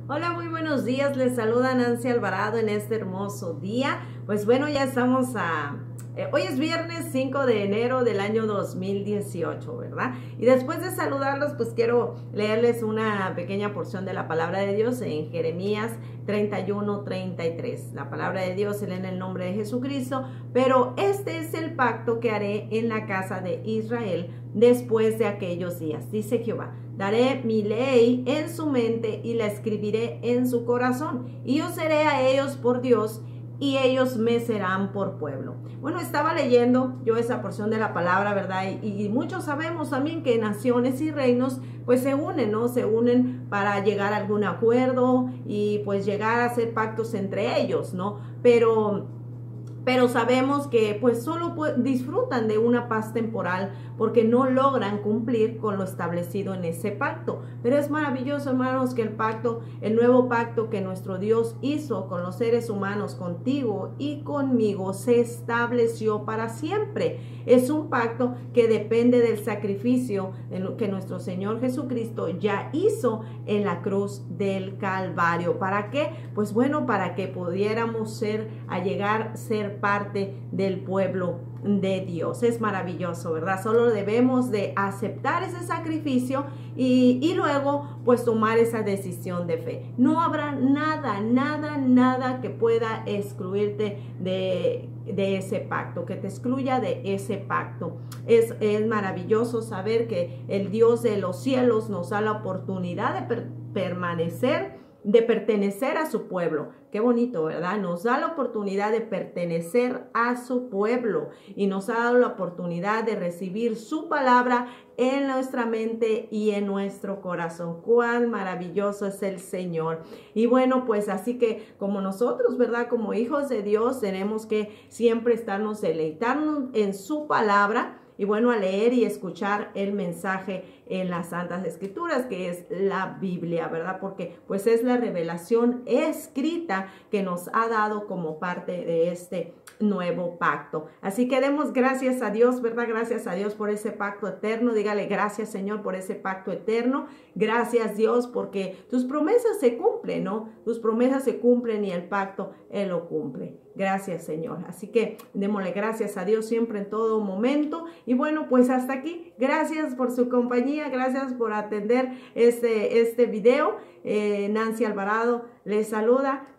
Hola, muy buenos días. Les saluda Nancy Alvarado en este hermoso día. Pues bueno, ya estamos hoy es viernes 5 de enero del año 2018, ¿verdad? Y después de saludarlos, pues quiero leerles una pequeña porción de la palabra de Dios en Jeremías 31:33. La palabra de Dios se lee en el nombre de Jesucristo, pero este es el pacto que haré en la casa de Israel después de aquellos días, dice Jehová. Daré mi ley en su mente y la escribiré en su corazón. Y yo seré a ellos por Dios y ellos me serán por pueblo. Bueno, estaba leyendo yo esa porción de la palabra, ¿verdad? Y muchos sabemos también que naciones y reinos pues se unen, ¿no? Se unen para llegar a algún acuerdo y pues llegar a hacer pactos entre ellos, ¿no? Pero sabemos que pues solo disfrutan de una paz temporal porque no logran cumplir con lo establecido en ese pacto. Pero es maravilloso, hermanos, que el nuevo pacto que nuestro Dios hizo con los seres humanos, contigo y conmigo, se estableció para siempre. Es un pacto que depende del sacrificio que nuestro Señor Jesucristo ya hizo en la cruz del Calvario. ¿Para qué? Pues bueno, para que pudiéramos llegar a ser parte del pueblo de Dios. Es maravilloso, ¿verdad? Solo debemos de aceptar ese sacrificio y luego pues tomar esa decisión de fe. No habrá nada que pueda excluirte de ese pacto, que te excluya de ese pacto. Es maravilloso saber que el Dios de los cielos nos da la oportunidad de pertenecer a su pueblo. Qué bonito, ¿verdad? Nos da la oportunidad de pertenecer a su pueblo y nos ha dado la oportunidad de recibir su palabra en nuestra mente y en nuestro corazón. Cuán maravilloso es el Señor. Y bueno, pues así que como nosotros, ¿verdad? Como hijos de Dios tenemos que siempre estarnos deleitando en su palabra. Y bueno, a leer y escuchar el mensaje en las Santas Escrituras, que es la Biblia, ¿verdad? Porque pues es la revelación escrita que nos ha dado como parte de este nuevo pacto. Así que demos gracias a Dios, ¿verdad? Gracias a Dios por ese pacto eterno. Dígale gracias, Señor, por ese pacto eterno. Gracias, Dios, porque tus promesas se cumplen, ¿no? Tus promesas se cumplen y el pacto Él lo cumple. Gracias, Señor. Así que démosle gracias a Dios siempre en todo momento. Y bueno, pues hasta aquí. Gracias por su compañía. Gracias por atender este video. Nancy Alvarado les saluda.